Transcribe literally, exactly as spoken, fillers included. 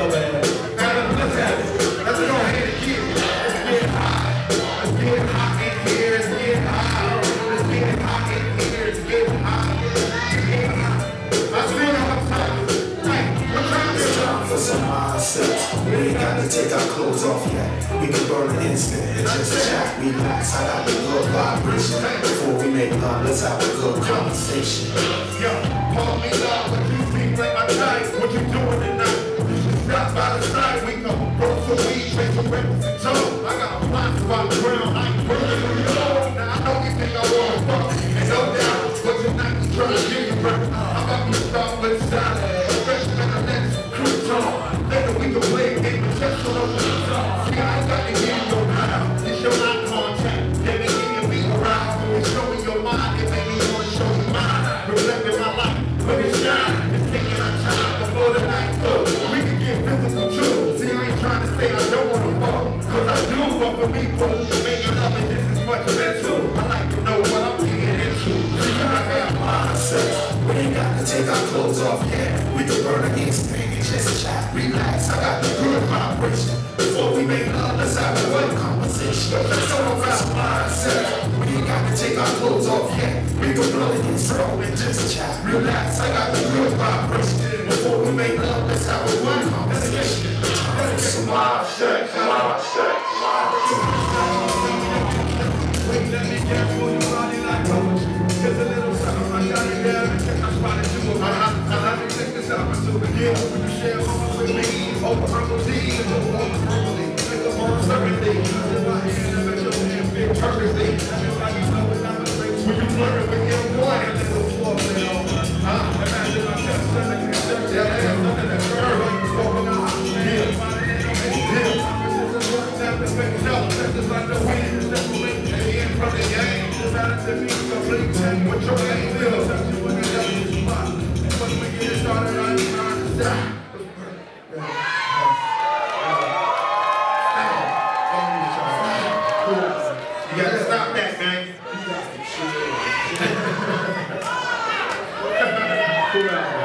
go, man. Now, let's have it. Let's go ahead and get it. Let's get hot. Let's get hot in here. Let's get hot. Let's get hot in here. Let's get hot. Let's get hot. I feel like I'm tired. It's time for some mindsets. We ain't got to take our clothes off yet. We can burn an instant and just chat, relax. I got the good vibration. Before we make love, let's have a good conversation. Yo, call me love, what you think like my type? What you doing tonight? You should stop by the side. We can roll some weed, make some breakfast and toast. I got a fly spot ground, I ain't burning on your own. Now I know you think I wanna fuck, and no doubt, but tonight we trying to give you breakfast. I'm about to start with salad. Cruz on. Later we can play a game of chess on the See, I ain't got to give you no round. It's your eye contact. They make you be around. It's showing your mind. It make me want to show you mine. Reflecting my life. When it shine, it's taking our time before the night goes. We can get physical too. See, I ain't trying to say I don't want to fuck. Cause I do, but for me, folks, making love is just as much mental. I like to know what I'm getting into. See, I got mindsets. We ain't got to take our clothes off yet. We can burn an instant. Just chat, relax, I got the good vibration. Before we make love, let's have a good conversation. Let's talk about mindset. We ain't got to take our clothes off yet. We can blow it in slow and just chat, relax, I got the good vibration. Before we make love, let's have a good conversation. Some mindset, mindset, wait, let me get for you, body like poetry. Just a little something, I got it down and check my spot and do it. I like to take this opportunity. When you share moments with me, over purple tea, over purple tea, make them all certainty. If I hand them at your hand, fit perfectly. Everybody know it, I'm a straight. When you flirt with him, one, and little foreplay on. Huh? Imagine my chest, and I can accept that ass, nothing that curve, like you spoken on. Yeah. Yeah. Just like the wind, separate the end from the game. Just out to me, complete. What your name will. Touch you when you got this spot. And when we get it started, I ain't trying to stop. You gotta stop that, man.